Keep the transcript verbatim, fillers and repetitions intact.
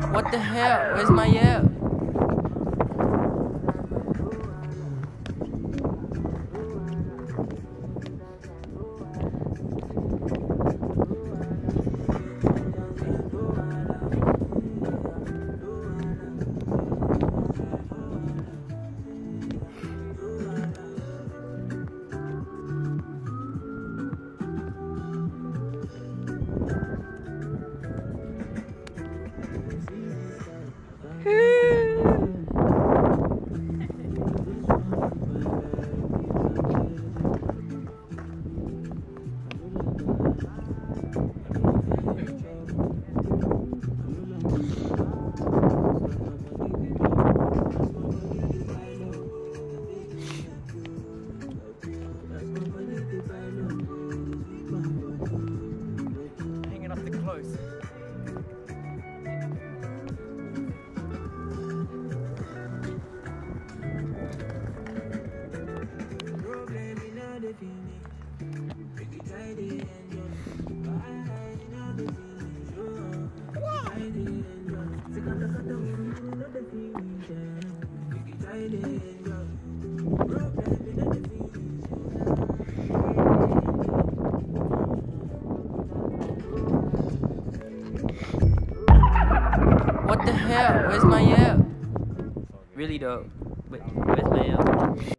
What the hell? Where's my Yale? Hanging up the clothes. What the hell? Where's my Yale? Really though. Wait, where's my Yale?